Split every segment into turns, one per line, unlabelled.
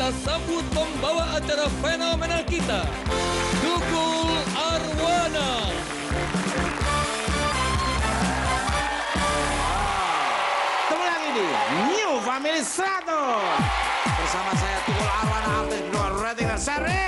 kita sambut pembawa acara fenomenal kita, Tukul Arwana.
Ketemu lagi di New Family 100 bersama saya Tukul Arwana, artis keluar rating dan seri.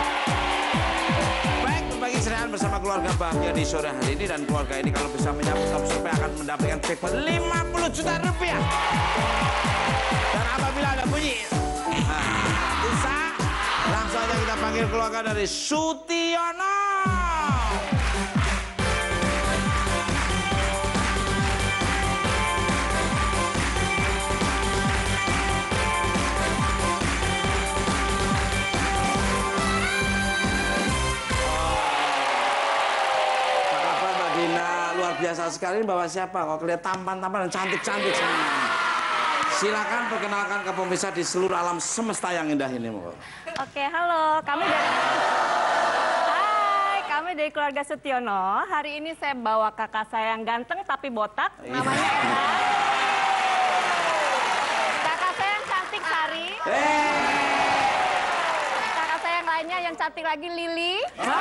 Baik, berbagi ceriaan bersama keluarga bahagia di sore hari ini, dan keluarga ini kalau bisa menyambut top survei akan mendapatkan jackpot 50 juta rupiah. Dan apabila ada bunyi bisa, langsung aja kita panggil keluarga dari Sutiono. Luar biasa sekali, bawa siapa? Kok kelihatan tampan-tampan dan cantik-cantik semua. Silakan perkenalkan ke pemirsa di seluruh alam semesta yang indah ini.
Oke, halo. Kami dari keluarga Sutiono. Hari ini saya bawa kakak saya yang ganteng tapi botak. Namanya Ella. Kakak saya yang cantik Sari. Kakak saya yang lainnya yang cantik lagi Lili.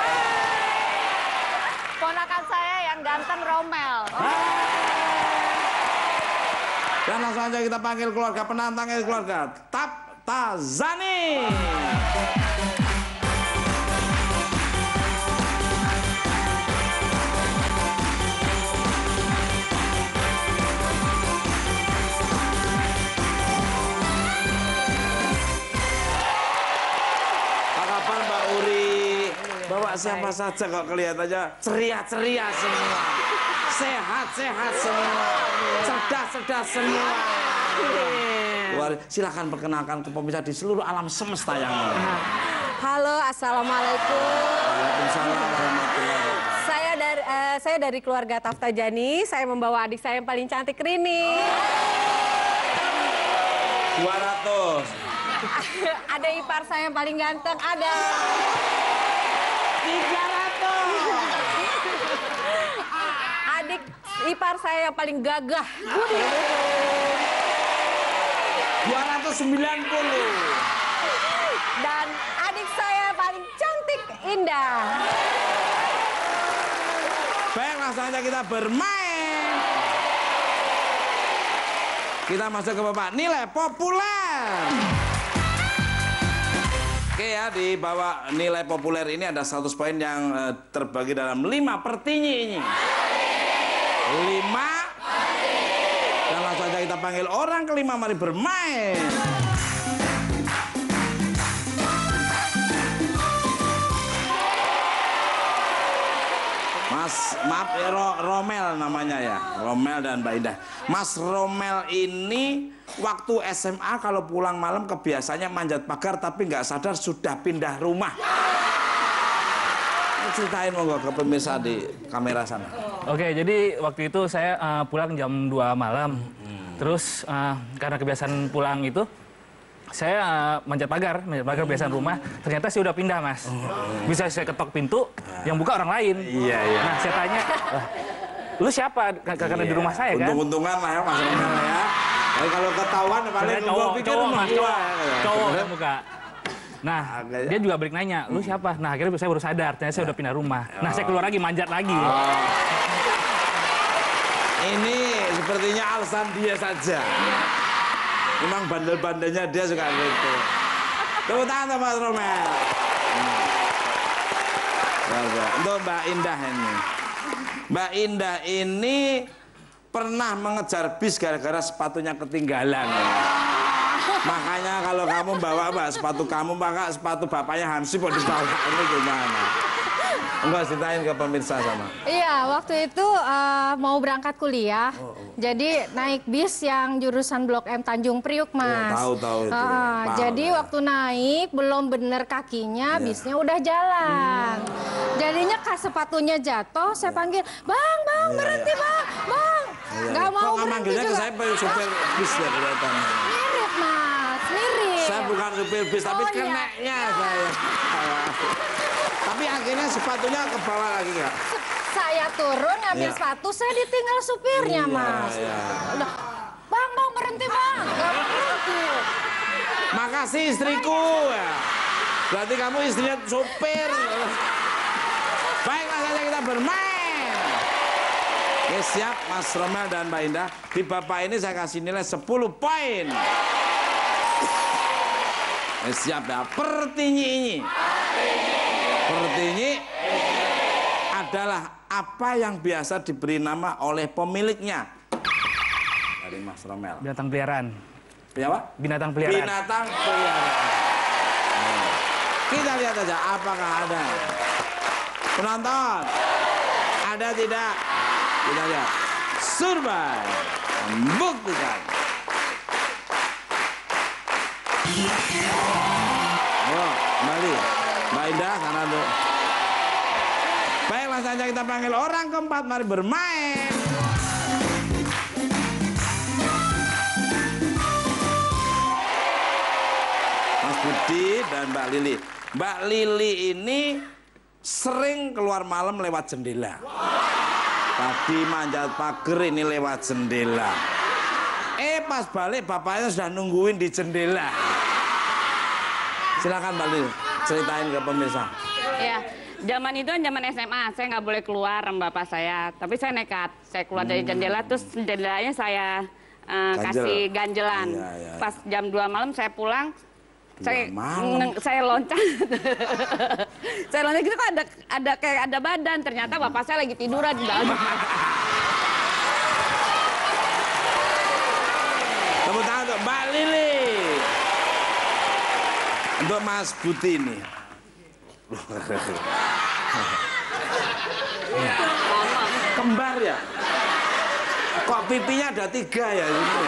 Ponakan saya yang ganteng Romel.
Dan langsung aja kita panggil keluarga penantangnya, keluarga Taptazani. Kapan Mbak Uri? Bawa siapa saja kok kelihatannya ceria-ceria semua. Sehat-sehat semua. Cerdas-cerdas semua. Silakan perkenalkan ke pemirsa di seluruh alam semesta yang ada.
Halo, assalamualaikum.
Waalaikumsalam warahmatullahi wabarakatuh.
Saya dari keluarga Taptajani. Saya membawa adik saya yang paling cantik, Rini.
200.
Ada ipar saya yang paling ganteng, ada.
300.
Adik ipar saya yang paling gagah.
290.
Dan adik saya yang paling cantik, Indah.
Baik, langsung aja kita bermain. Kita masuk ke Bapak nilai populer. Oke ya, di bawah nilai populer ini ada 100 poin yang terbagi dalam 5 pertinyi ini. 5. Dan langsung aja kita panggil orang kelima, mari bermain. Mas, maaf ya, Romel namanya ya, Romel dan Mbak Indah. Mas Romel ini waktu SMA kalau pulang malam kebiasaannya manjat pagar, tapi nggak sadar sudah pindah rumah. Ceritain monggo ke pemirsa di kamera sana.
Oke, jadi waktu itu saya pulang jam 2 malam. Terus karena kebiasaan pulang itu, saya manjat pagar kebiasaan rumah. Ternyata saya udah pindah, Mas. Bisa saya ketok pintu, yang buka orang lain.
Iya, iya.
Nah, saya tanya, lu siapa? Karena di rumah saya kan?
Untung-untungan lah ya, Mas Romel ya. Tapi kalau ketahuan paling gua pikir rumah gua.
Cowok yang buka. Nah, dia juga balik nanya, lu siapa? Nah, akhirnya saya baru sadar, ternyata saya udah pindah rumah. Nah, saya keluar lagi, manjat lagi.
Ini sepertinya alasan dia saja. Memang bandel-bandelnya dia suka gitu. Tepuk tangan Mas Romel. Untuk Mbak Indah ini. Mbak Indah ini pernah mengejar bis gara-gara sepatunya ketinggalan. Makanya kalau kamu bawa sepatu kamu, maka sepatu bapaknya Hamsi mau dibawa, ini gimana? Enggak, ceritain ke pemirsa sama.
Iya, waktu itu mau berangkat kuliah. Jadi naik bis yang jurusan Blok M Tanjung Priuk, Mas.
Tahu itu.
Jadi waktu naik belum bener kakinya, bisnya udah jalan. Jadinya sepatunya jatuh, saya panggil, "Bang, berhenti, Bang. Nggak mau berhenti
manggilnya
juga."
Ke saya supir bis ya kelihatan.
Mirip, Mas, mirip.
Saya bukan supir bis, tapi keneknya saya. Tapi akhirnya sepatunya ke bawah lagi nggak?
Saya turun ngambil sepatu, saya ditinggal supirnya, Mas. Udah, Bang, berhenti, Bang. Nggak berhenti.
Maka kasih istriku. Ya. Berarti kamu istrinya sopir. Baiklah saja kita bermain. Oke, siap Mas Romel dan Mbak Indah. Di Bapak ini saya kasih nilai 10 poin. Siap ya. Pertinyi. Pertinyi adalah apa yang biasa diberi nama oleh pemiliknya. Dari Mas Romel.
Binatang peliharaan.
Apa?
Binatang peliharaan.
Binatang peliharaan. Kita lihat aja apakah ada. Penonton, ada tidak? Kita lihat. Survei membuktikan. Oh, kembali. Mbak Indah, sana dulu. Baiklah saja kita panggil orang keempat, mari bermain. Mas Budi dan Mbak Lili. Mbak Lili ini sering keluar malam lewat jendela. Tadi manjat pagar ini lewat jendela. Pas balik bapaknya sudah nungguin di jendela. Silakan Mbak Lili, ceritain ke pemirsa.
Ya, zaman itu kan zaman SMA, saya nggak boleh keluar sama bapak saya. Tapi saya nekat, saya keluar dari jendela, terus jendelanya saya kasih ganjelan.
Iya.
Pas jam 2 malam saya pulang, saya loncat. Saya loncat gitu kok ada kayak ada badan, ternyata bapak saya lagi tiduran di dalam.
Tepuk tangan untuk Mbak Lili. Untuk Mas Budi ini. Kembar ya? Kok pipinya ada 3 ya?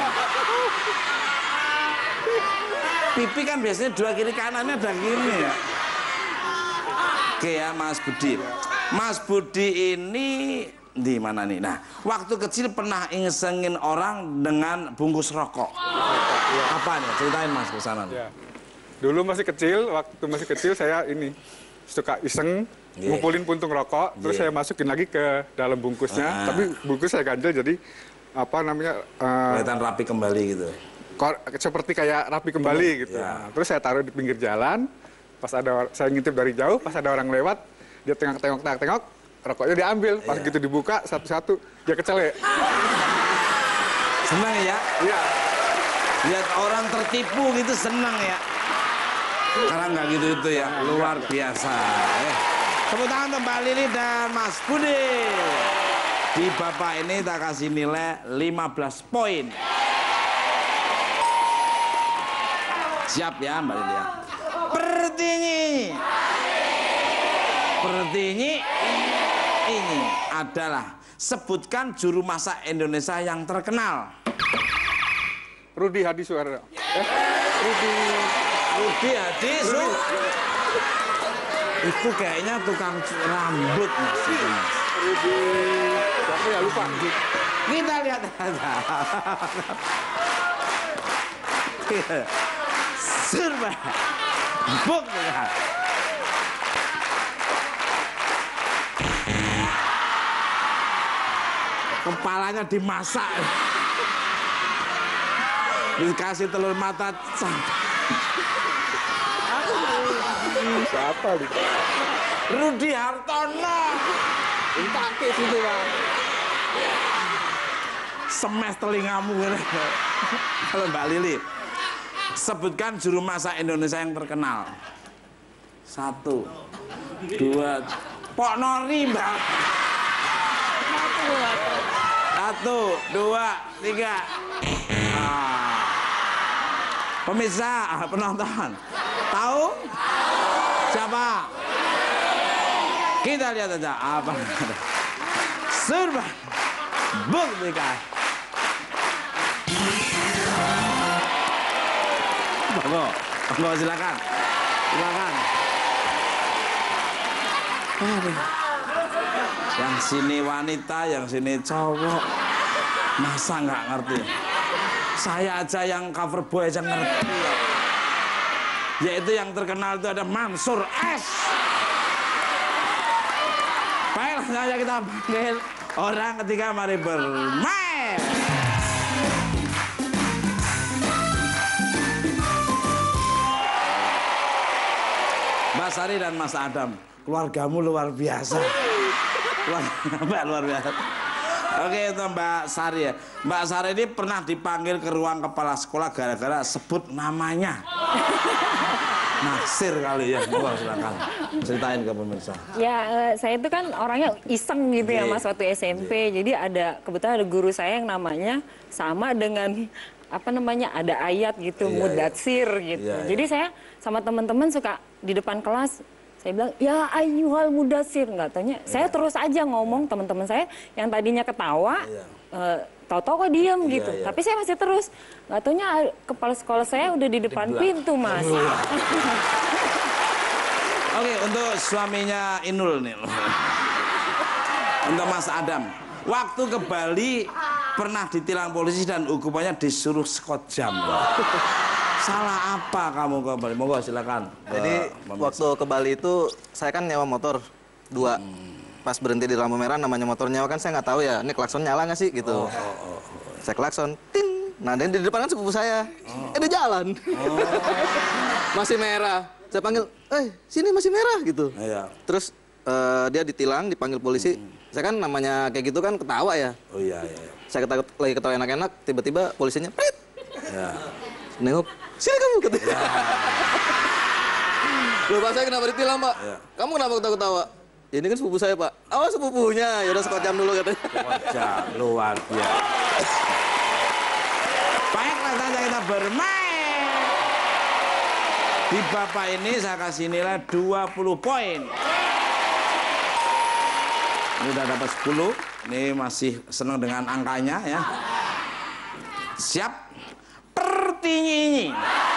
Pipi kan biasanya 2 kiri kanannya ada gini ya. Oke ya Mas Budi. Mas Budi ini di mana nih? Nah, waktu kecil pernah ngisengin orang dengan bungkus rokok. Apa nih? Ceritain Mas ke sana.
Ya. Dulu waktu masih kecil saya ini suka iseng ngumpulin puntung rokok, terus saya masukin lagi ke dalam bungkusnya. Tapi bungkus saya ganjel jadi apa namanya?
Kelihatan rapi kembali gitu.
Seperti kayak rapi kembali gitu.
Ya.
Nah, terus saya taruh di pinggir jalan. Pas saya ngintip dari jauh, pas ada orang lewat, dia tengok, rokoknya diambil. Pas gitu dibuka satu-satu, dia kecelek.
Senang ya?
Iya.
Lihat orang tertipu gitu senang ya. Karena nggak gitu itu ya, luar biasa. Tepuk tangan untuk Mbak Lili dan Mas Budi. Di Bapak ini kita kasih nilai 15 poin. Siap ya Mbak Lili ya. Pertinyi ini adalah sebutkan juru masak Indonesia yang terkenal.
Rudi Hadi Suara.
Rudi Hadi itu kayaknya tukang rambut Mas.
Rudi, siapa ya lupa.
Kita lihat aja. Serba buktikan. Kepalanya dimasak. Dikasih telur mata.
Siapa nih?
Rudi Hartono.
Takis itu Bang.
Semes telingamu. Kalau Mbak Lili, sebutkan juru masak Indonesia yang terkenal. 1, 2, Pok Nori Mbak. 1, 2, 3. Pemirsa, penonton, tahu siapa? Kita lihat aja apa. Serba buktikan. Monggo, silakan. Yang sini wanita, yang sini cowok. Masa nggak ngerti? Saya aja yang cover boy aja ngerti. Yaitu yang terkenal itu ada Mansur S. Baiklah saja kita panggil orang ketiga, mari bermain. Mbak Sari dan Mas Adam, keluargamu luar biasa. Mbak luar biasa. Oke, itu Mbak Sari ya. Mbak Sari ini pernah dipanggil ke ruang kepala sekolah gara-gara sebut namanya. Naksir kali ya. Wah, silakan ceritain ke pemirsa.
Ya, saya itu kan orangnya iseng gitu ya Mas waktu SMP. Jadi kebetulan ada guru saya yang namanya sama dengan ada ayat gitu, mudatsir gitu. Jadi saya sama teman-teman suka di depan kelas saya bilang, ya ayyuhal mudatsir. Nggak taunya, saya terus aja ngomong, teman-teman saya yang tadinya ketawa, tahu-tahu kok diem gitu. Tapi saya masih terus. Nggak taunya kepala sekolah saya udah di depan pintu, Mas.
Oke, untuk suaminya Inul nih. Untuk Mas Adam. Waktu ke Bali pernah ditilang polisi dan hukumannya disuruh sekot jam. Salah apa kamu ke Bali? Monggo silakan.
Jadi waktu ke Bali itu saya kan nyewa motor 2. Pas berhenti di lampu merah namanya motor nyewa kan saya nggak tahu ya, ini klakson nyala nggak sih gitu. Saya klakson, tin. Nah, dan di depan kan sepupu saya. Dia jalan. Masih merah. Saya panggil, sini masih merah gitu. Terus dia ditilang, dipanggil polisi. Saya kan namanya kayak gitu kan ketawa ya. Saya lagi ketawa enak-enak, tiba-tiba polisinya prit. Nengok, sini kamu katanya. Loh, Pak, saya kenapa ditilang, Pak? Kamu kenapa ketawa-ketawa? Ya, ini kan sepupu saya, Pak. Oh, sepupunya. Ya udah sekot jam dulu katanya.
Sekot jam, luar biasa. Baiklah saja kita bermain. Di Bapak ini saya kasih nilai 20 poin. Ini udah dapat 10. Ini masih senang dengan angkanya ya. Siap? Pertinyi.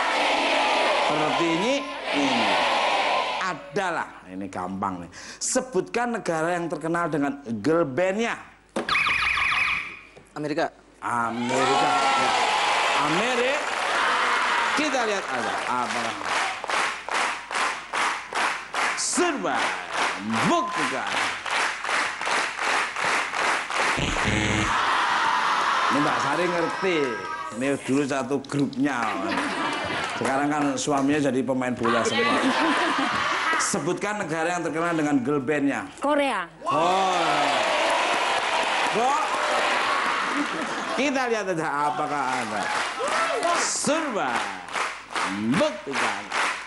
Ini adalah, ini gampang nih. Sebutkan negara yang terkenal dengan girl band-nya.
Amerika.
Amerika. Ya. Amerika. Kita lihat aja apa. Serba buktikan. Ini Mbak Sari ngerti. Ini dulu satu grupnya. Sekarang kan suaminya jadi pemain bola semua. Sebutkan negara yang terkenal dengan girl band-nya.
Korea.
Kita lihat aja apakah ada. Serba buktikan.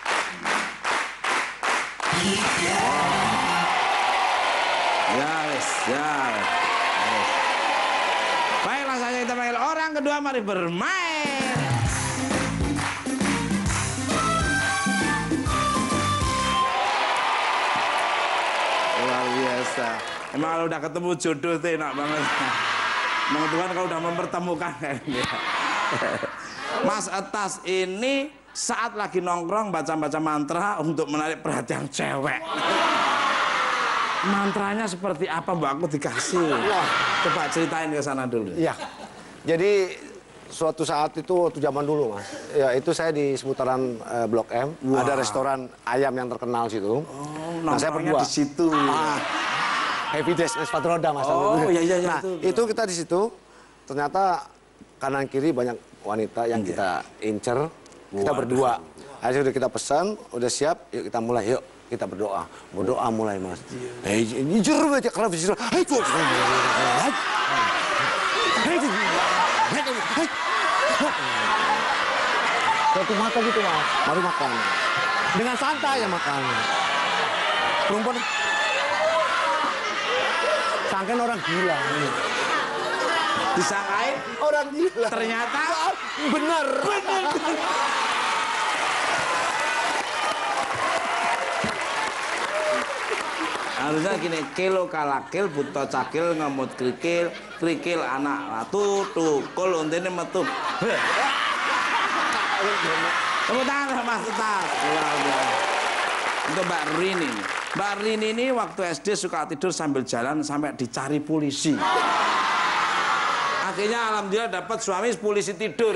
Ya. Baiklah saja kita panggil orang kedua, mari bermain. Luar biasa. Emang kalau udah ketemu jodoh itu enak banget. Emang Tuhan kalau udah mempertemukan kayaknya. Mas Etas ini saat lagi nongkrong baca-baca mantra untuk menarik perhatian cewek. Mantranya seperti apa, Mbak? Aku dikasih. Coba ceritain ke sana dulu.
Iya. Jadi suatu saat itu waktu zaman dulu, Mas. Ya, itu saya di seputaran Blok M. Ada restoran ayam yang terkenal situ. Nah, saya berdua
di situ.
Happy Days, sepatu roda, Mas.
Iya.
Nah, itu kita di situ. Ternyata kanan kiri banyak wanita yang kita incer. Kita berdua. Akhirnya udah kita pesan, udah siap, yuk kita mulai, yuk. Kita berdoa mulai, Mas. Jujur aja kalau bisa. Satu makan gitu, Mas. Baru makan. Dengan santai ya makan. Perempuan sangkain orang gila.
Disangkain
Orang gila.
ternyata
Bener.
Harusnya gini, kilo kalakil, buto cakil, ngemut krikil, krikil anak ratu, tukul, untine metu. Tepuk tangan Mas Etas. Untuk Mbak Rini. Mbak Rini ini waktu SD suka tidur sambil jalan sampai dicari polisi. Akhirnya alhamdulillah dapat suami polisi tidur.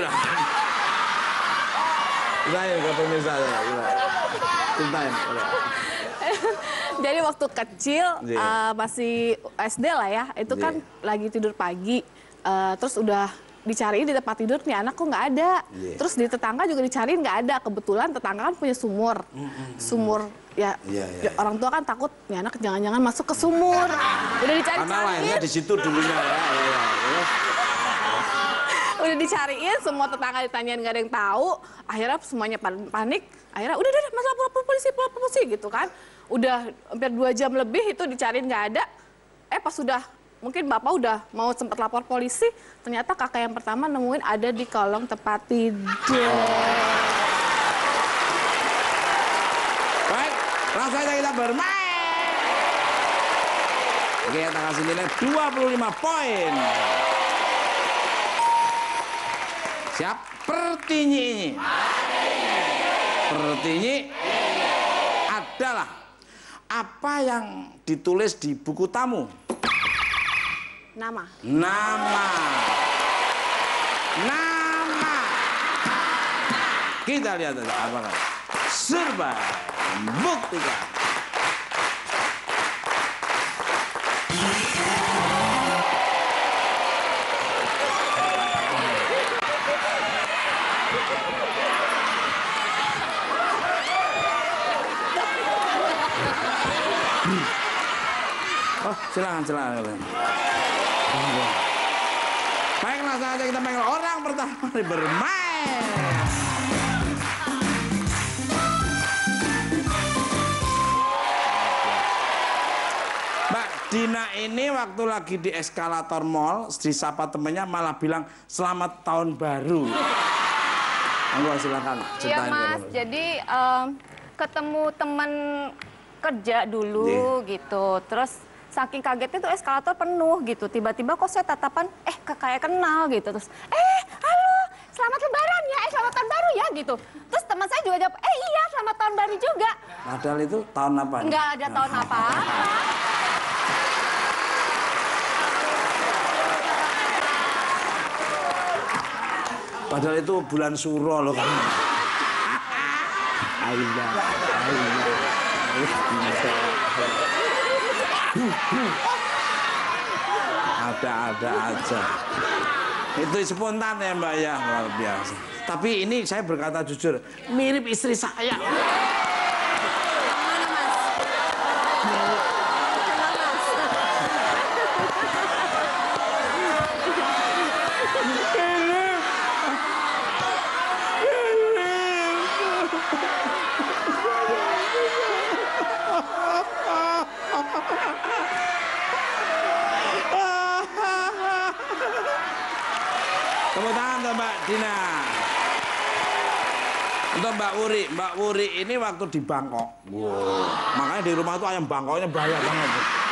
Saya ke pemirsa ya. Ceritain.
Jadi waktu kecil masih SD lah ya, itu kan lagi tidur pagi, terus udah
dicariin di tempat tidur nih anak kok nggak ada. Terus di tetangga juga dicariin nggak ada. Kebetulan tetangga kan punya sumur. Sumur ya, orang tua kan takut nih anak jangan-jangan masuk ke sumur. Udah dicari-cariin.
Karena lahirnya di situ dulunya ya.
Udah dicariin, semua tetangga ditanyain nggak ada yang tahu. Akhirnya semuanya panik. Akhirnya udah mas lapor polisi gitu kan. Udah hampir 2 jam lebih itu dicariin nggak ada. Pas sudah mungkin bapak udah mau sempat lapor polisi, ternyata kakak yang pertama nemuin ada di kolong tempat tidur.
Baik, langsung saja kita bermain. Oke, kita kasih nilai 25 poin. Siap, pertinyi. Pertinyi adalah apa yang ditulis di buku tamu?
Nama.
Kita lihat aja apakah serba buktikan. Oh, silakan. Baik, langsung aja kita panggil orang pertama bermain. Mbak Dina ini waktu lagi di eskalator mall, disapa temennya malah bilang selamat tahun baru. Monggo silakan.
Iya Mas, jadi ketemu teman kerja dulu gitu, terus saking kagetnya tuh eskalator penuh gitu, tiba-tiba kok saya tatapan, kayak kenal gitu, terus, halo, selamat lebaran ya, selamat tahun baru ya gitu. Terus teman saya juga jawab, iya selamat tahun baru juga.
Padahal itu tahun apa?
Nggak ada tahun apa-apa.
Padahal itu bulan Suro loh kan. Ada aja. Itu spontan ya Mbak ya, luar biasa. Tapi ini saya berkata jujur, mirip istri saya. Tepuk tangan untuk Mbak Dina. Untuk Mbak Wuri ini waktu di Bangkok. Wow. Makanya di rumah itu ayam Bangkoknya banyak banget.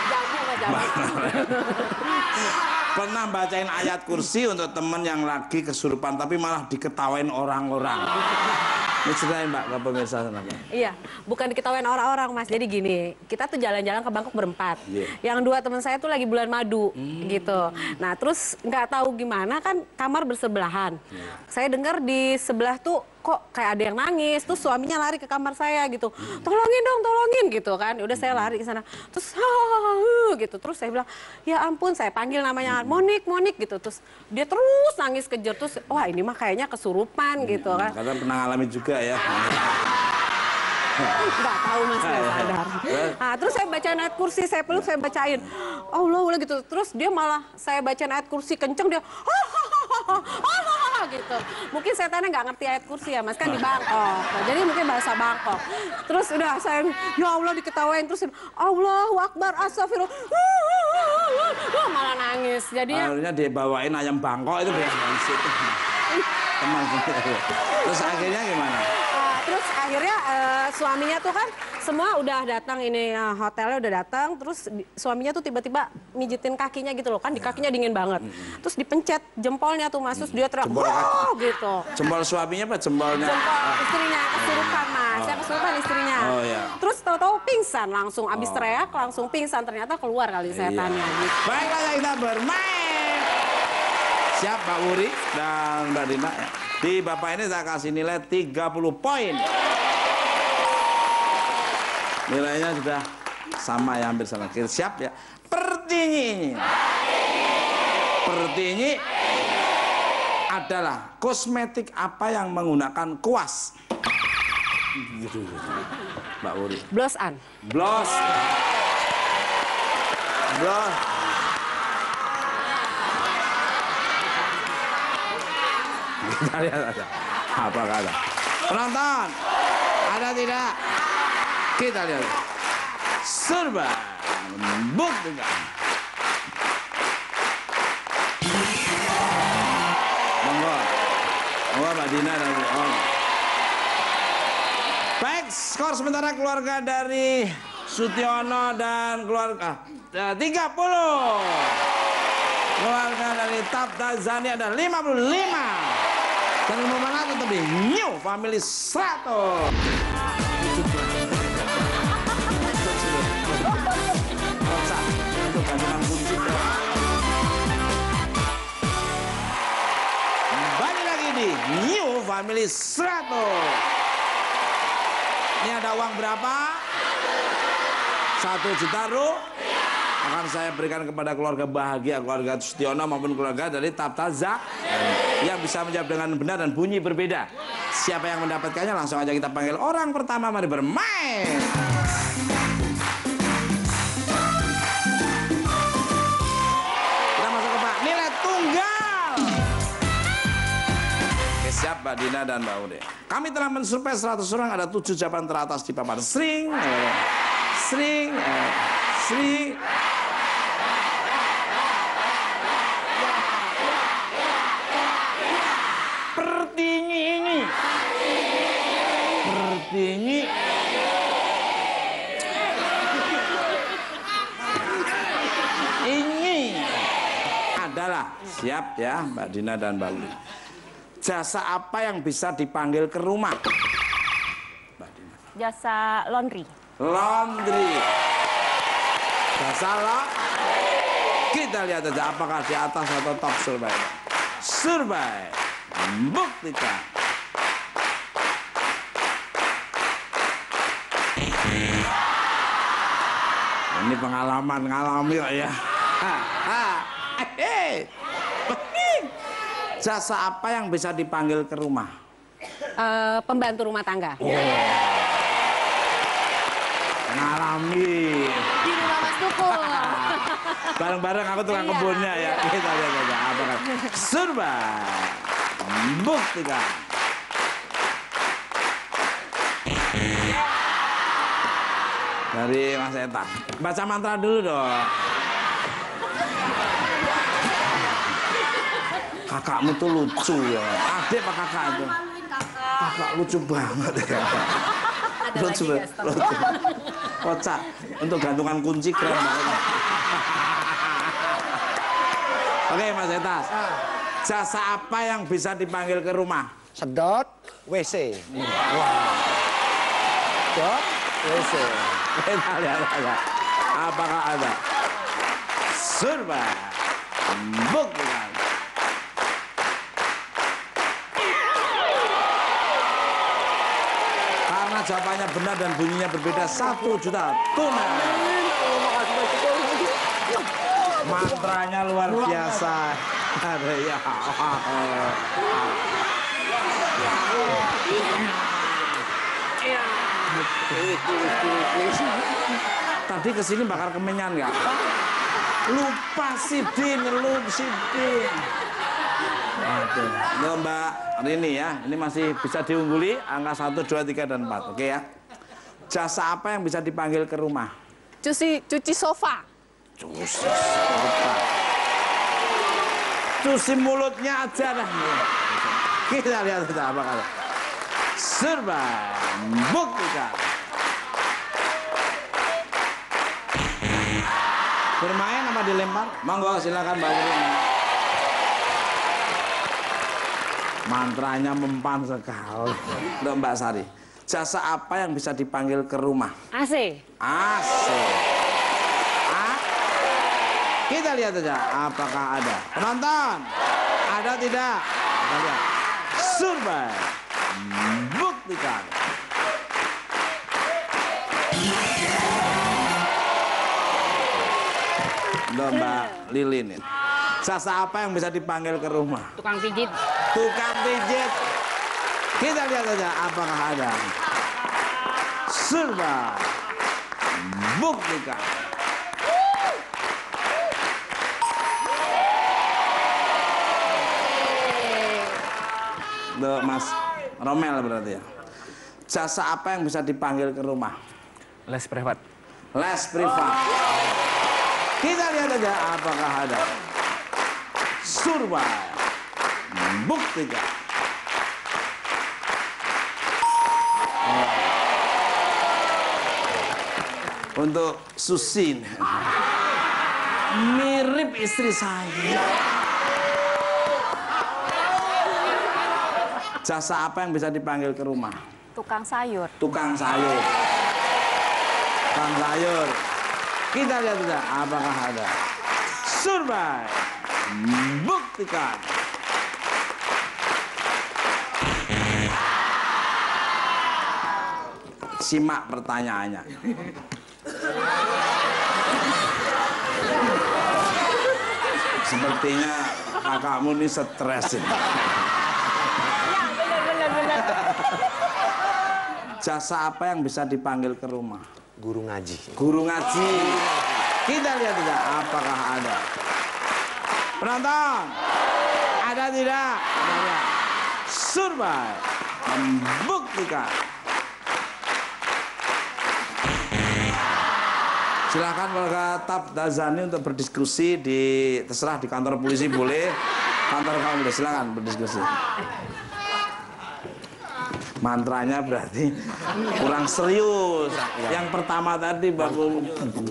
Pernah bacain ayat kursi untuk temen yang lagi kesurupan tapi malah diketawain orang-orang. Ini ceritain Mbak ke pemirsa sana.
Iya, bukan diketawain orang-orang Mas. Jadi gini, kita tuh jalan-jalan ke Bangkok berempat. Yang 2 teman saya tuh lagi bulan madu gitu. Nah terus nggak tahu gimana kan kamar bersebelahan. Saya dengar di sebelah tuh kok kayak ada yang nangis. Terus suaminya lari ke kamar saya gitu. Tolongin dong, tolongin gitu kan. Udah saya lari ke sana. Terus gitu. Terus saya bilang, ya ampun, saya panggil namanya Monik gitu. Terus dia terus nangis kejer. Terus wah ini mah kayaknya kesurupan gitu kan.
Karena pernah ngalamin juga ya.
Nggak tahu Mas, nggak sadar. Nah, terus saya baca ayat kursi, saya peluk, saya bacain. Allah gitu. Terus dia malah saya bacain ayat kursi kenceng, dia gitu. Mungkin setannya nggak ngerti ayat kursi ya Mas, kan di Bangkok. Nah, jadi mungkin bahasa Bangkok. Terus udah saya, ya Allah diketawain. Terus Allahu Akbar, astagfirullah. Malah nangis. Jadinya
harusnya dibawain ayam Bangkok itu biar nangis itu. Teman. Terus akhirnya gimana?
Terus akhirnya suaminya tuh kan semua udah datang ini hotelnya udah datang, terus suaminya tuh tiba-tiba mijitin kakinya gitu loh, kan di kakinya dingin banget. Terus dipencet jempolnya tuh Mas, terus dia teriak, "Wow!" gitu.
Jempol suaminya apa jempolnya?
Jempol istrinya kesurupan Mas, yang kesurupan istrinya.
Oh iya.
Terus tahu-tahu pingsan langsung, abis teriak langsung pingsan, ternyata keluar kali setannya gitu.
Baiklah kita bermain. Siap Pak Wuri dan Mbak Dina. Di Bapak ini saya kasih nilai 30 poin. Nilainya sudah sama ya, hampir sama. Siap ya. Pertinyi adalah kosmetik apa yang menggunakan kuas? Mbak Wuri.
Blos on.
Blos. Blos. Kita lihat aja. Apa kata? Penonton, ada tidak? Kita lihat. Serba membuktikan. Monggo. Monggo Mbak Dina dan Om. Baik, skor sementara keluarga dari Sutiono dan keluarga 30. Keluarga dari Tabta Zani ada 55. Dan mana tetap di New Family 100. Untuk gantungan kunci. Balik lagi di New Family 100. Ini ada uang berapa? 1 juta akan saya berikan kepada keluarga bahagia, keluarga Sutiono maupun keluarga dari Tabtaza yang bisa menjawab dengan benar dan bunyi berbeda. Siapa yang mendapatkannya langsung aja kita panggil orang pertama, mari bermain. Kita masuk ke Pak nilai tunggal. Oke, siap Mbak Dina dan Mbak Ude. Kami telah mensurvei 100 orang, ada 7 jawaban teratas di papan. Sering. Pertinggi. Ini adalah, siap ya Mbak Dina dan Mbak Uli. Jasa apa yang bisa dipanggil ke rumah? Mbak Dina.
Jasa laundry.
Laundry. Jasa lo. Kita lihat aja apakah di atas atau top survei. Survei membuktikan. Ini pengalaman ngalami kok ya. Jasa apa yang bisa dipanggil ke rumah?
Pembantu rumah tangga.
Ngalami.
Di rumah Mas Tukul.
Bareng-bareng aku tukang kebunnya ya. Kita lihat aja apa kan. Survei membuktikan. Dari Mas Eta. Baca mantra dulu dong. Kakakmu tuh lucu ya. Adik apa kakak itu? Kakak lucu banget ya. Lucu banget. Kocak. Untuk gantungan kunci keren banget. Oke Mas Etas. Jasa apa yang bisa dipanggil ke rumah?
Sedot WC. Sedot WC.
Kita lihat aja. Apakah ada? Survei membuktikan. Karena jawabannya benar dan bunyinya berbeda, 1 juta tunai. Mantranya luar biasa. Ada ya. Tadi kesini bakal kemenyan nggak? Lupa Sidin. Aduh, Mbak Rini ya, ini masih bisa diungguli angka 1, 2, 3, dan 4, oke ya? Jasa apa yang bisa dipanggil ke rumah?
Cuci sofa.
Cuci sofa. Cuci mulutnya aja dah. Kita lihat apa kata. Survei membuktikan. Bermain apa dilempar? Monggo silakan Mbak Rini. Mantranya mempan sekali. Untuk Mbak Sari. Jasa apa yang bisa dipanggil ke rumah?
AC.
AC. Kita lihat aja apakah ada. Penonton, ada tidak? Kita lihat. Survei buktikan. Mbak Lilin. Jasa apa yang bisa dipanggil ke rumah?
Tukang pijit.
tukang pijit. Kita lihat saja apakah ada. Surba. Buktikan. Tuh, Mas Romel berarti ya. Jasa apa yang bisa dipanggil ke rumah?
Les privat.
Les privat. Kita lihat aja apakah ada. Surba. Buktikan. Untuk Susin. Mirip istri saya. Jasa apa yang bisa dipanggil ke rumah?
Tukang sayur.
Tukang sayur. Tukang sayur. Kita lihat saja apakah ada. Survei. Buktikan. Simak pertanyaannya. Sepertinya kakakmu ini stres ini. Jasa apa yang bisa dipanggil ke rumah?
Guru ngaji.
Guru ngaji. Kita lihat tidak apakah ada. Penonton, ada tidak? Ada. Survei membuktikan. Silakan warga Taptazani untuk berdiskusi terserah di kantor polisi boleh, kantor kamu boleh, silakan berdiskusi. Mantranya berarti kurang serius. Yang pertama tadi baru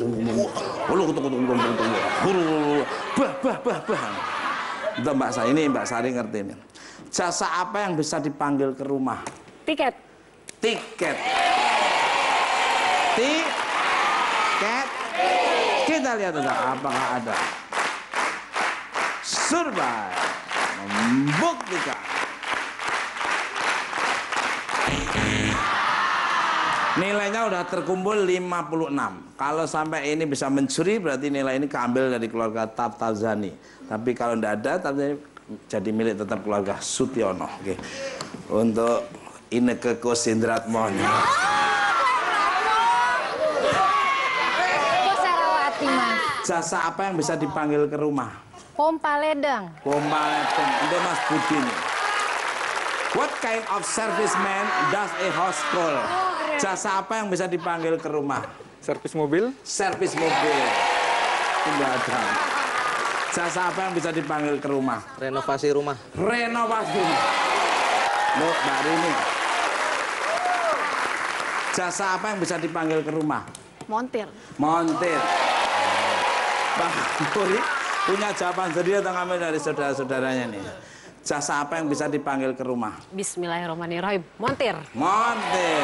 itu Mbak Sari, ini Mbak Sari ngerti ini. Jasa apa yang bisa dipanggil ke rumah?
Tiket.
Tiket. Tiket. Kita lihat apakah ada. Survei membuktikan. Nilainya udah terkumpul 56. Kalau sampai ini bisa mencuri berarti nilai ini keambil dari keluarga Taptazani. Tapi kalau tidak ada, tapi jadi milik tetap keluarga Sutiono. Oke. Untuk Inneke Koesindratmon.
Kosarawati, Mas.
Jasa apa yang bisa dipanggil ke rumah?
Pompa ledeng.
Pompa ledeng. Untuk Mas Budin. What kind of serviceman does a house call? Jasa apa yang bisa dipanggil ke rumah?
Servis mobil.
Servis mobil. Tidak ada. Jasa apa yang bisa dipanggil ke rumah?
Renovasi rumah.
Renovasi. Loh, Mbak Rini. Jasa apa yang bisa dipanggil ke rumah?
Montir.
Montir. Pak Puri punya jawaban sendiri atau ngambil dari saudara-saudaranya nih? Jasa apa yang bisa dipanggil ke rumah?
Bismillahirrahmanirrahim. Montir.
Montir.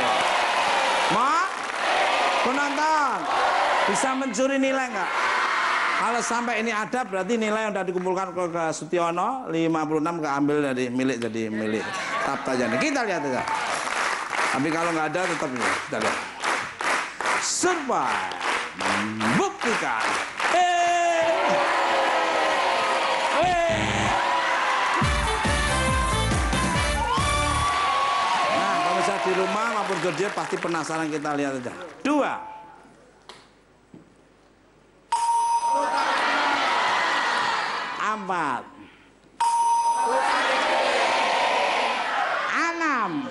Penonton, bisa mencuri nilai nggak? Kalau sampai ini ada, berarti nilai yang sudah dikumpulkan ke Sutiono, 56 keambil dari milik jadi milik Taptazani. Kita lihat aja. Tapi kalau nggak ada, tetap ini. Kita lihat. Survei membuktikan. Di rumah maupun kerja pasti penasaran, kita lihat aja. 2. 4. 6.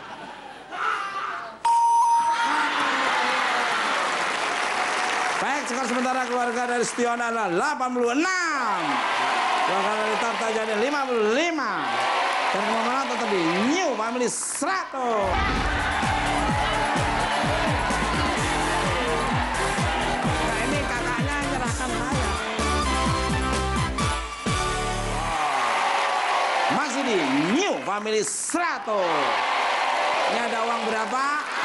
Baik, skor sementara keluarga dari Sutiono adalah 86. Keluarga dari Taptazani 55. Dan kemenangan tetap di New Family 100. Nah, ini kakaknya nyerahkan saya. Masih di New Family 100. Ini ada uang berapa?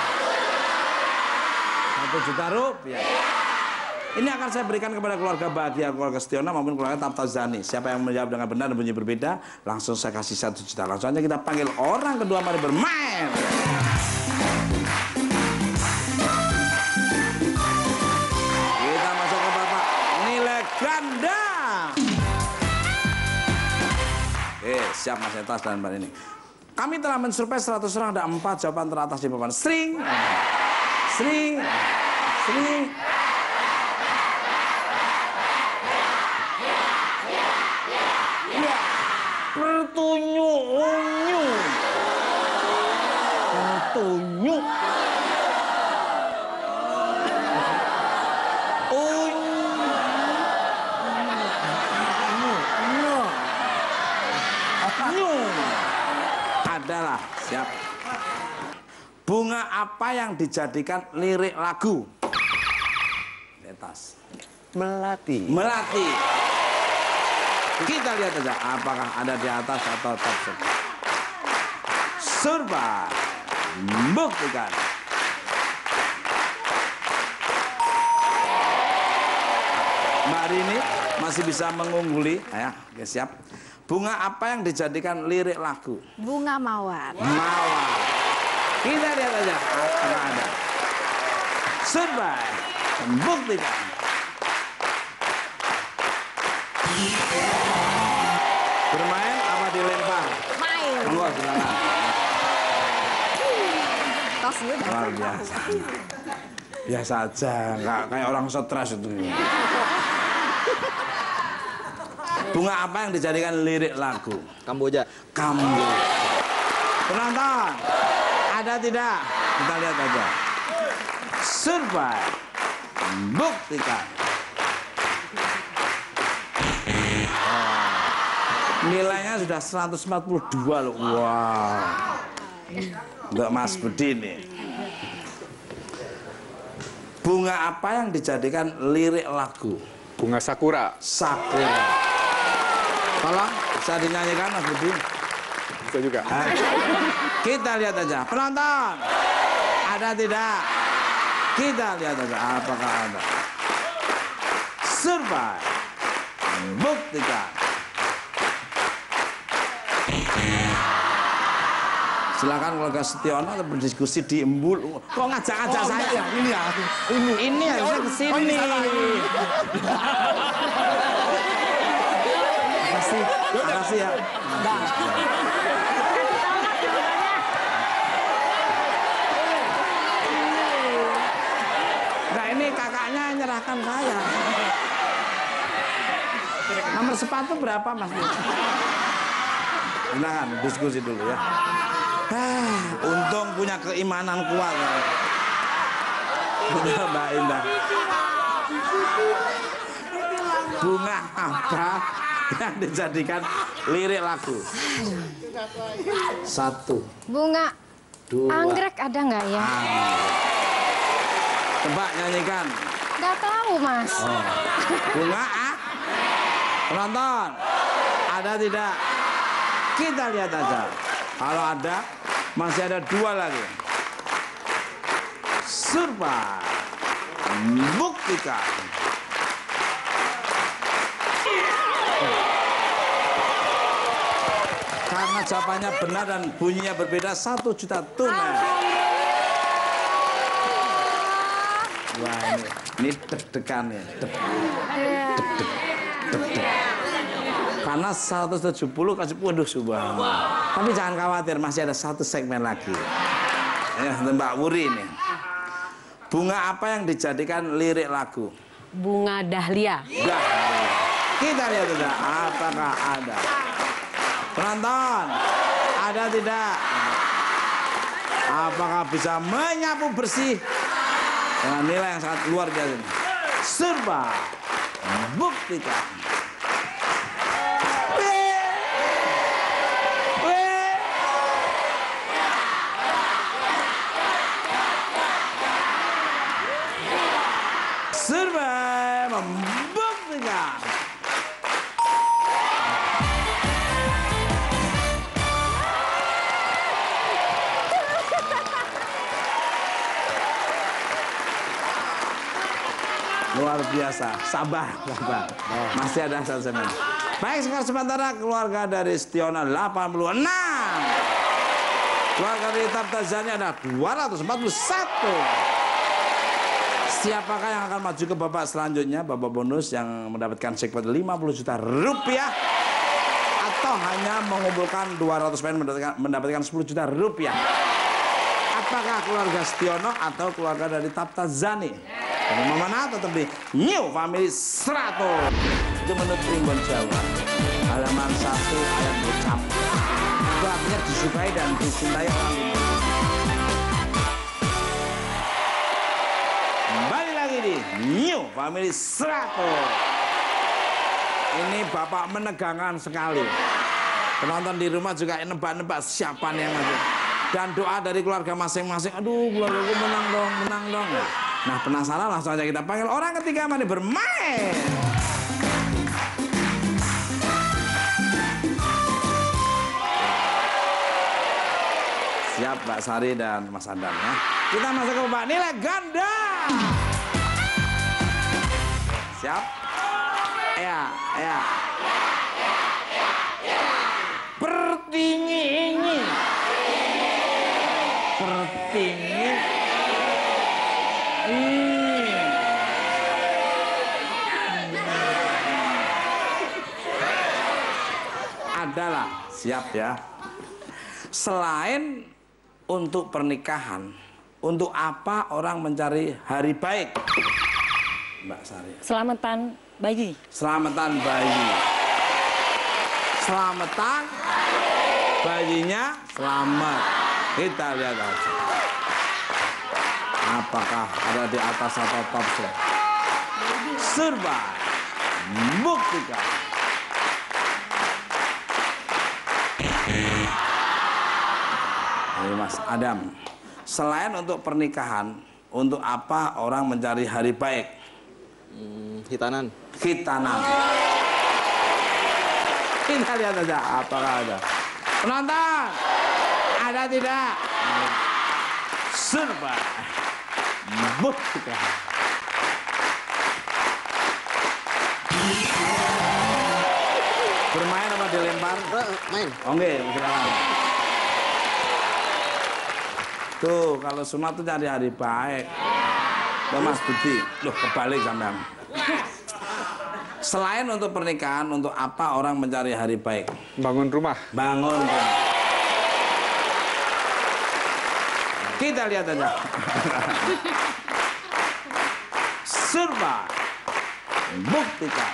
1 juta rupiah. Ini akan saya berikan kepada keluarga bahagia, keluarga Sutiono maupun keluarga Taptazani. Siapa yang menjawab dengan benar dan bunyi berbeda, langsung saya kasih 1 juta. Langsung aja kita panggil orang kedua, mari bermain. Kita masuk ke Bapak nilai ganda. siap Mas Etas dan Mbak ini. Kami telah mensurvei 100 orang, ada 4 jawaban teratas di papan. String. Ya, pertunyu. Adalah siap. Bunga apa yang dijadikan lirik lagu? Atas.
Melati.
Kita lihat aja apakah ada di atas atau top. Surba. Buktikan. Mbak Rini masih bisa mengungguli. Ya, oke, siap. Bunga apa yang dijadikan lirik lagu?
Bunga mawar.
Mawar. Kita lihat aja apakah ada. Surba. Buktikan. Bermain apa dilempar?
Main.
Monggo silakan.
Tosnya
Luar biasa. Biasa aja, nggak kayak orang stres itu. Bunga apa yang dijadikan lirik lagu?
Kamboja.
Penonton, ada tidak? Kita lihat aja. Survei. Buktikan. Nilainya sudah 142 loh. Wow. Untuk Mas Budi nih. Bunga apa yang dijadikan lirik lagu?
Bunga sakura.
Tolong, bisa dinyanyikan Mas Budi?
Bisa juga.
Kita lihat aja. Penonton, ada tidak? Kita lihat aja apakah ada. Survei. Buktikan. Silakan keluarga Setiono berdiskusi di Embul. Kok ngajak-ngajak saya? Ini harusnya ke sini. Makasih ya. Nah, ini kakaknya nyerahkan saya. Nomor sepatu berapa, Mas? Silakan diskusi dulu ya. Untung punya keimanan kuat. Mbak Indah. Bunga apa yang dijadikan lirik lagu? 1.
Bunga
2.
anggrek ada nggak ya?
Tebak, nyanyikan.
Nggak tahu, Mas.
Bunga penonton, ada tidak? Kita lihat aja. Kalau ada, masih ada 2 lagi. Survei. Buktikan. Karena jawabannya benar dan bunyinya berbeda, 1 juta tunai. Wah, ini deg-degan ya. Karena 170 kasih waduh subhanallah. Tapi jangan khawatir, masih ada 1 segmen lagi. Ya, Mbak Wuri ini. Bunga apa yang dijadikan lirik lagu?
Bunga dahlia.
Kita lihat aja apakah ada. Penonton, ada tidak? Apakah bisa menyapu bersih dengan nilai yang sangat luar biasa ini? Survei. Buktikan. Survei membuktikan. Luar biasa, sabar. Masih ada 1 segmen. Baik, sekarang sementara keluarga dari Setiono 86. Keluarga dari Tabtazani ada 241. Siapakah yang akan maju ke babak selanjutnya, babak bonus yang mendapatkan jackpot 50 juta rupiah? toh hanya mengumpulkan 200 poin mendapatkan 10 juta rupiah. Apakah keluarga Setiono atau keluarga dari Taptazani? Yang mana tetap di New Family 100. Itu menurut Primbon Jawa. Halaman 1 ayat ucap. Itu artinya disukai dan dicintai orang ini. Kembali lagi di New Family 100. Ini Bapak menegangkan sekali. Penonton di rumah juga nebak-nebak siapa yang ada. Dan doa dari keluarga masing-masing. Aduh, keluargaku menang dong, menang dong. Nah, penasaran langsung aja kita panggil orang ketiga mari bermain. Siap Mbak Sari dan Mas Andam ya. Kita masuk ke Mbak Nilai Ganda. Siap? Ya. Pertinggi ini. Pertinggi ini. Adalah, siap ya. Selain untuk pernikahan, untuk apa orang mencari hari baik? Mbak Sari.
Selamatan bayi.
Selamatan bayi. Selamatan bayinya selamat. Kita lihat aja. Apakah ada di atas atau top set? Survei. Buktikan. Ini Mas Adam. Selain untuk pernikahan, untuk apa orang mencari hari baik?
Hitanan.
Hitanan. Kita lihat aja apakah ada. Penonton, ada tidak? Survei. Buktikan. Bermain apa dilempar?
Main.
Oke, silakan. Tuh, kalau sunat tuh cari hari baik. Loh Mas Budi, loh kebalik sampean. Selain untuk pernikahan, untuk apa orang mencari hari baik?
Bangun rumah.
Bangun rumah. Kita lihat aja. Survei. Buktikan.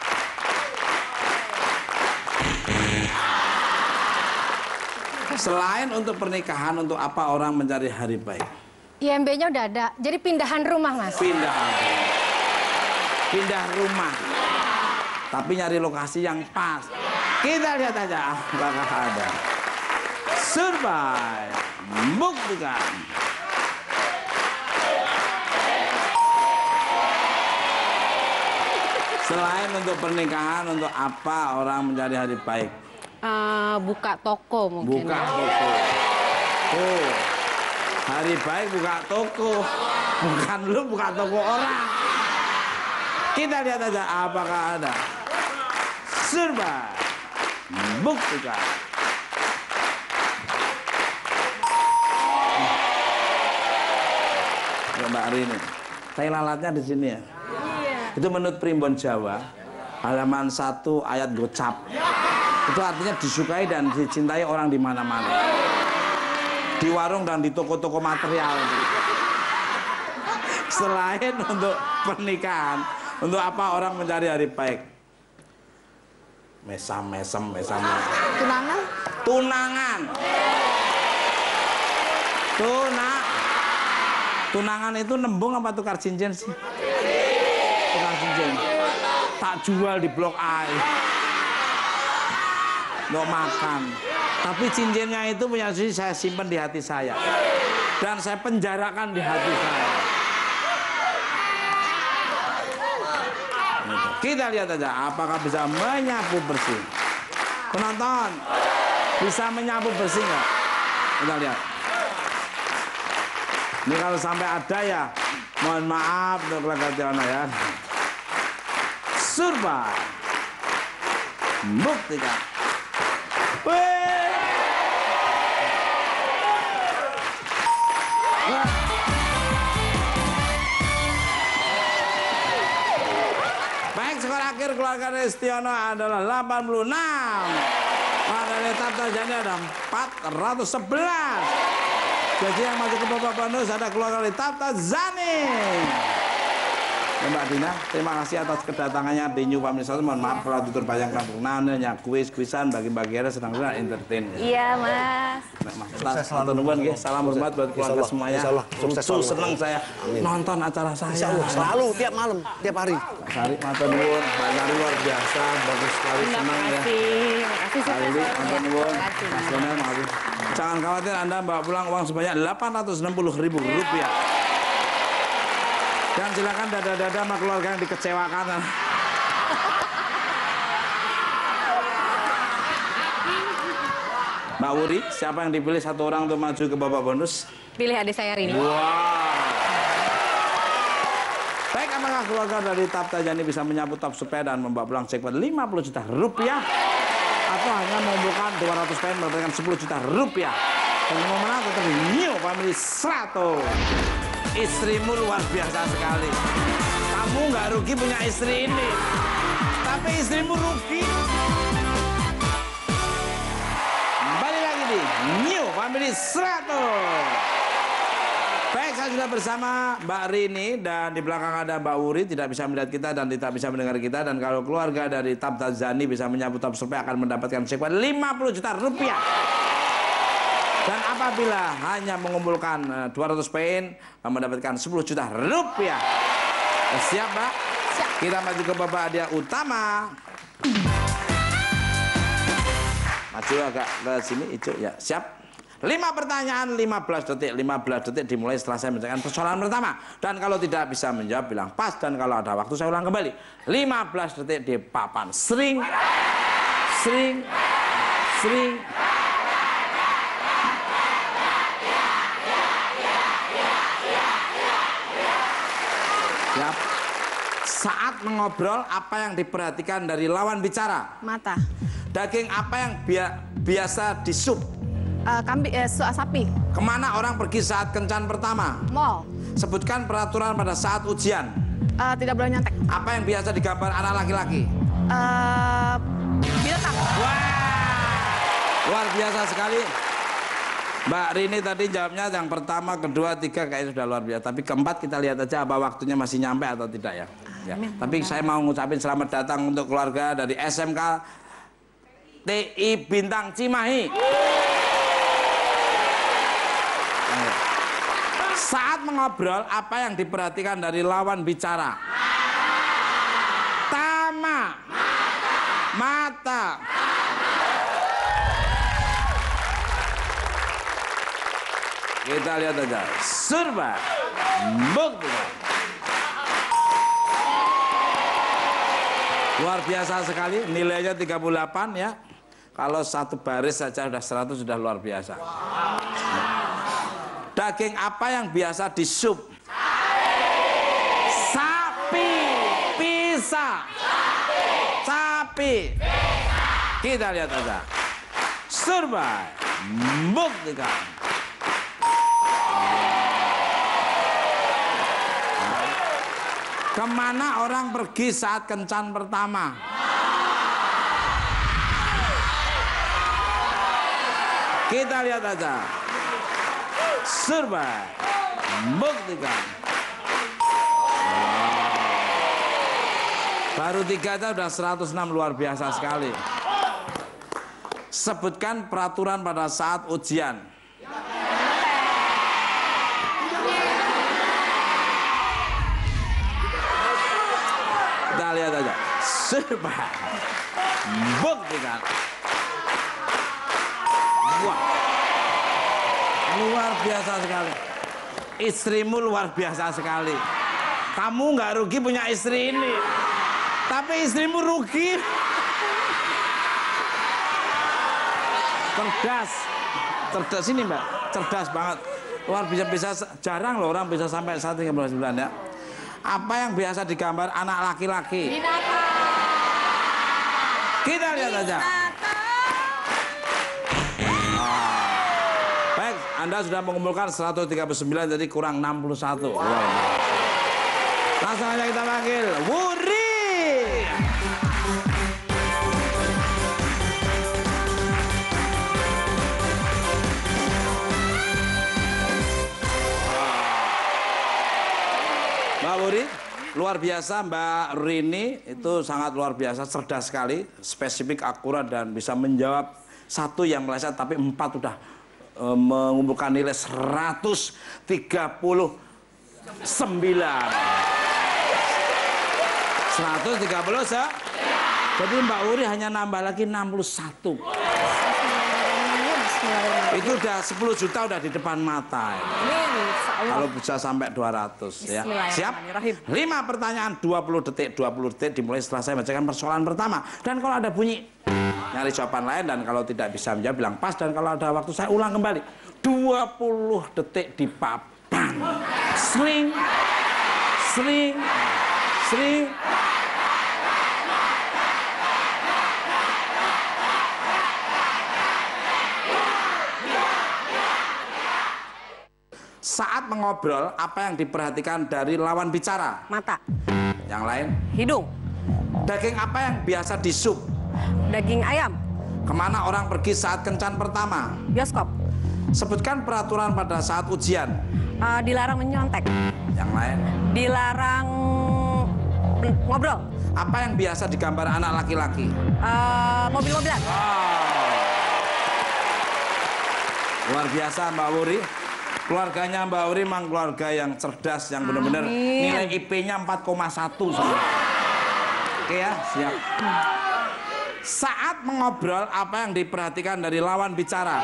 Selain untuk pernikahan, untuk apa orang mencari hari baik?
IMB-nya udah ada, jadi pindahan rumah, Mas.
Pindah rumah. Tapi nyari lokasi yang pas. Kita lihat aja apakah ada. Survei. Buktikan. Selain untuk pernikahan, untuk apa orang mencari hari baik?
Buka toko mungkin.
Buka toko. Oh. Hari baik buka toko, bukan lu buka toko orang. Kita lihat aja apakah ada. Survei. Buktikan. Mbak Rini, tai lalatnya di sini ya. Iya. Itu menurut Primbon Jawa, halaman 1 ayat gocap. Itu artinya disukai dan dicintai orang di mana-mana. Di warung dan di toko-toko material. Selain untuk pernikahan, untuk apa orang mencari hari baik? Mesam.
Tunangan?
Tunangan. Tunangan itu nembung apa tukar cincin sih? Tukar cincin. Tak jual di Blok A. Nggak makan. Tapi cincinnya itu punya saya simpan di hati saya. Dan saya penjarakan di hati saya. Kita lihat aja apakah bisa menyapu bersih. Penonton, bisa menyapu bersih nggak? Kita lihat. Ini kalau sampai ada ya, mohon maaf untuk keluarga Tiono ya. Survei. Buktikan. Baik, skor akhir keluarga Setiono adalah 86. Dari Tabta Zani ada 411. Jadi yang maju ke babak bonus ada keluarga dari Tabta Zani. Ya, Mbak Dina, terima kasih atas kedatangannya di New Family Stone. Mohon maaf kalau tutur banyak kampung hanya kuis-kuisan bagi-bagi sedang-sedang entertain.
Iya, Mas.
Sukses selalu nuwun nggih. Salam hormat buat keluarga semuanya. Sukses seneng saya nonton acara saya.
Insyaallah selalu tiap malam, tiap hari.
Sari matur nuwun, Mbak Sari luar biasa, bagus sekali senang ya.
Makasih
Sari matur nuwun. Mas Donel makasih. Jangan khawatir Anda bawa pulang uang sebanyak Rp860.000. Dan silakan dada-dada sama keluarga yang dikecewakan. Mbak Wuri, siapa yang dipilih satu orang untuk maju ke babak bonus?
Pilih adik saya Rini.
Wow. Baik, apakah keluarga dari Tabta Zani bisa menyapu top sepeda dan membawa pulang jackpot Rp50 juta? Atau hanya mengumpulkan 200 poin mendapatkan Rp10 juta? Dan yang memenang tetap New Family 100. Istrimu luar biasa sekali. Kamu nggak rugi punya istri ini, tapi istrimu rugi. Kembali lagi di New Family 100. Baik, saya sudah bersama Mbak Rini dan di belakang ada Mbak Wuri, tidak bisa melihat kita dan tidak bisa mendengar kita. Dan kalau keluarga dari Tabta Zani bisa menyapu top survei akan mendapatkan jackpot Rp50 juta. Dan apabila hanya mengumpulkan 200 poin, mendapatkan Rp10 juta. Siap, Mbak? Siap. Kita maju ke babak hadiah utama. Maju agak ke sini, hijau ya. Siap. 5 pertanyaan, 15 detik. 15 detik dimulai setelah saya menjelaskan persoalan pertama. Dan kalau tidak bisa menjawab, bilang pas. Dan kalau ada waktu, saya ulang kembali. 15 detik di papan. Sering. Siap. Saat mengobrol, apa yang diperhatikan dari lawan bicara?
Mata.
Daging apa yang biasa disup?
Sapi.
Kemana orang pergi saat kencan pertama?
Mall.
Sebutkan peraturan pada saat ujian.
Tidak boleh nyontek.
Apa yang biasa digambar anak laki-laki?
Binatang.
Wah, luar biasa sekali. Mbak Rini tadi jawabnya yang pertama, kedua, tiga kayaknya sudah luar biasa. Tapi keempat kita lihat aja apa waktunya masih nyampe atau tidak ya. Tapi saya mau ngucapin selamat datang untuk keluarga dari SMK TI Bintang Cimahi. Saat mengobrol, apa yang diperhatikan dari lawan bicara? Mata. Kita lihat aja. Surba. Bukti. Luar biasa sekali. Nilainya 38 ya. Kalau satu baris saja sudah 100 sudah luar biasa. Daging apa yang biasa disup? Sapi. Pisah. Sapi. Kita lihat aja. Survei. Buktikan. Kemana orang pergi saat kencan pertama? Kita lihat aja. Survei. Buktikan. Baru 3 aja udah 106, luar biasa sekali. Sebutkan peraturan pada saat ujian. Kita lihat aja. Survei. Buktikan. Wah. Luar biasa sekali. Istrimu luar biasa sekali. Kamu nggak rugi punya istri ini. Tapi istrimu rugi. Cerdas ini Mbak. Cerdas banget. Luar biasa, jarang loh orang bisa sampai 139 ya. Apa yang biasa digambar anak laki-laki? Kita lihat aja. Baik, Anda sudah mengumpulkan 139, jadi kurang 61. Wow. Langsung aja kita panggil Wuri. Wuri, luar biasa Mbak Rini, itu sangat luar biasa, cerdas sekali, spesifik, akurat, dan bisa menjawab satu yang meleset, tapi 4 udah mengumpulkan nilai 139. 130 Jadi Mbak Wuri hanya nambah lagi 61. Itu udah 10 juta udah di depan mata. Kalau bisa sampai 200 ya. Siap? 5 pertanyaan 20 detik. 20 detik dimulai setelah saya bacakan persoalan pertama. Dan kalau ada bunyi nyari jawaban lain, dan kalau tidak bisa menjawab bilang pas, dan kalau ada waktu saya ulang kembali. 20 detik di papan. Sling. Sling. Sling. Saat mengobrol, apa yang diperhatikan dari lawan bicara?
Mata.
Yang lain?
Hidung.
Daging apa yang biasa disup?
Daging ayam.
Kemana orang pergi saat kencan pertama?
Bioskop.
Sebutkan peraturan pada saat ujian.
Dilarang menyontek.
Yang lain?
Dilarang ngobrol.
Apa yang biasa digambar anak laki-laki?
Mobil-mobilan.
Luar biasa Mbak Wuri. Keluarganya Mbak Wuri memang keluarga yang cerdas, yang benar-benar nilai IP-nya 4,1. Oke ya, siap. Saat mengobrol, apa yang diperhatikan dari lawan bicara?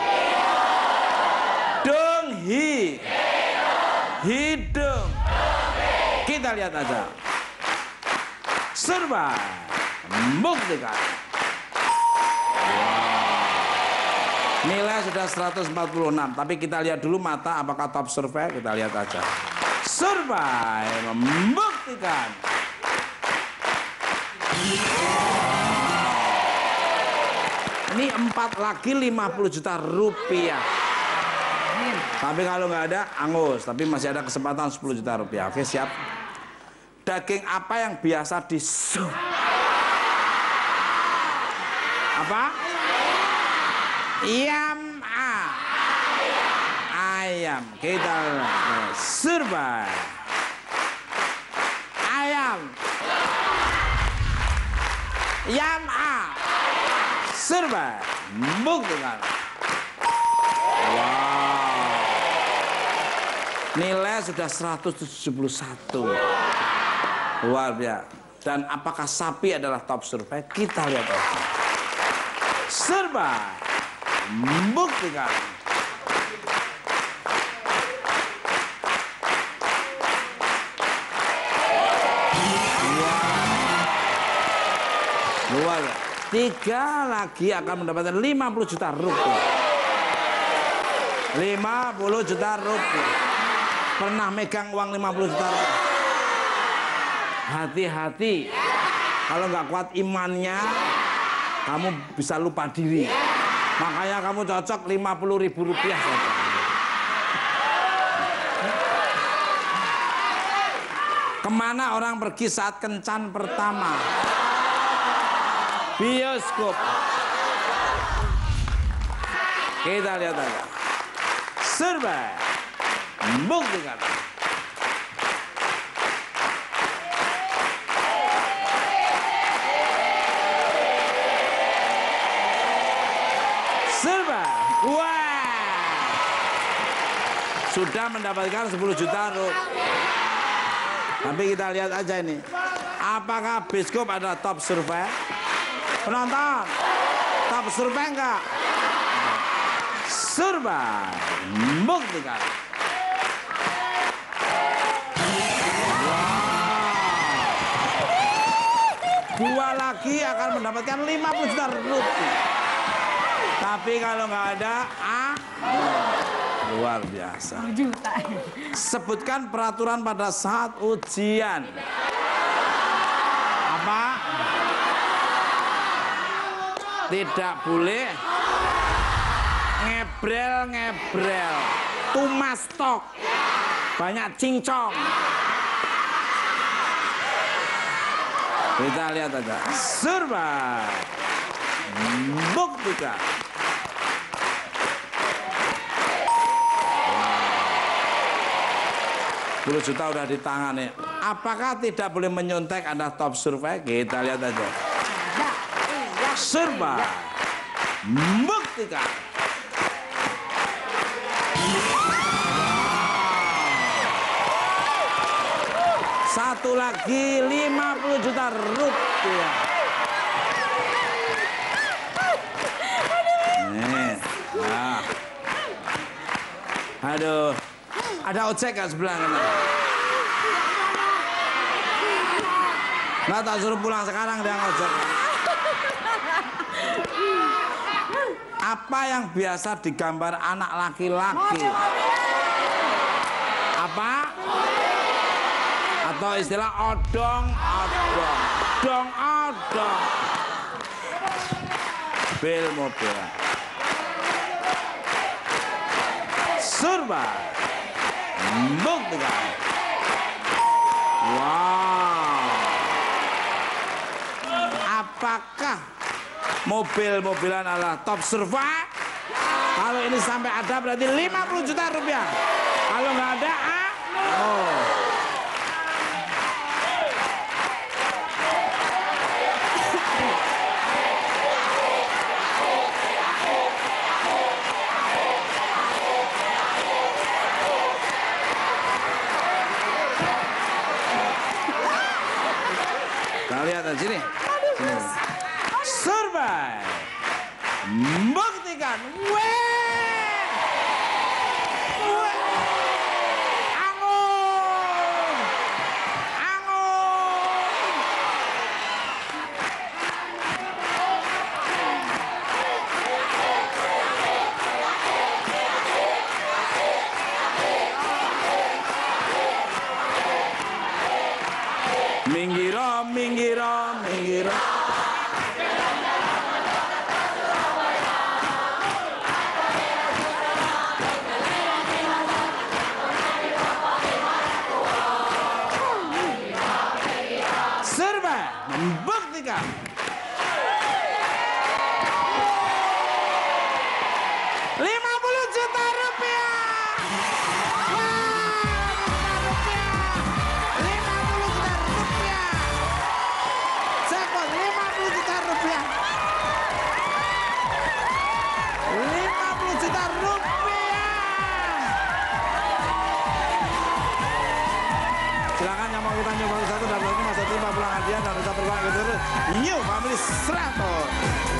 Denghi. Hidung. Kita lihat aja. Serba. Buktikan. Nilai sudah 146, tapi kita lihat dulu mata apakah top survei, kita lihat aja. Survei membuktikan. Ini 4 lagi 50 juta rupiah. Tapi kalau nggak ada, angus. Tapi masih ada kesempatan 10 juta rupiah. Oke, siap. Daging apa yang biasa disup? Apa? Ayam. Kita survei. Ayam. Survei. Buktikan. Wow. Nilai sudah 171. Luar biasa. Dan apakah sapi adalah top survei? Kita lihat aja. Survei. Buktikan. Luar. 3 lagi akan mendapatkan 50 juta rupiah. 50 juta rupiah. Pernah megang uang 50 juta rupiah? Hati-hati. Kalau nggak kuat imannya, kamu bisa lupa diri. Makanya kamu cocok 50.000 rupiah saja. Kemana orang pergi saat kencan pertama? Bioskop. Kita lihat aja. Survei. Buktikan. Survei. Wah. Sudah mendapatkan 10 juta rupiah. Tapi kita lihat aja ini. Apakah bioskop ada top survei? Penonton, top survei enggak? Survei. Buktikan. Wow. 2 lagi akan mendapatkan 50 juta rupiah. Tapi kalau nggak ada, luar biasa. Sebutkan peraturan pada saat ujian. Apa? Tidak boleh ngebrel-ngebrel, tumas tok, banyak cincong. Kita lihat aja. Survei. Buktikan. 10 juta udah di tangan nih. Apakah tidak boleh menyontek Anda top survei? Kita lihat aja. Survei buktikan. Satu lagi 50 juta rupiah. Nih, nah. Aduh, ada ojek kan sebelah kanan? Nggak, tak suruh pulang sekarang dia ngojek. Apa yang biasa digambar anak laki-laki? Apa? Atau istilah odong-odong. Dong-odong. Bil mobil. Survei buktikan. Wow. Apakah mobil-mobilan adalah top survei? Kalau ini sampai ada berarti 50 juta rupiah. Kalau nggak ada, oh. Kita lihat di sini. Survei buktikan. Minggiro, minggiro, minggiro. Survei membuktikan. Silakan yang mau kita nyoba satu dan lagi masa timba pulang hadiah dan bisa terbang ke dulu. New Family 100.